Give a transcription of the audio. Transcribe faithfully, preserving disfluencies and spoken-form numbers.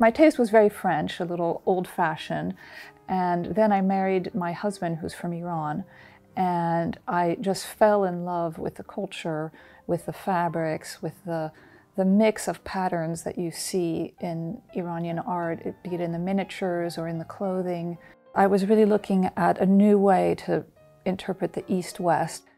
My taste was very French, a little old-fashioned, and then I married my husband, who's from Iran, and I just fell in love with the culture, with the fabrics, with the, the mix of patterns that you see in Iranian art, be it in the miniatures or in the clothing. I was really looking at a new way to interpret the East-West.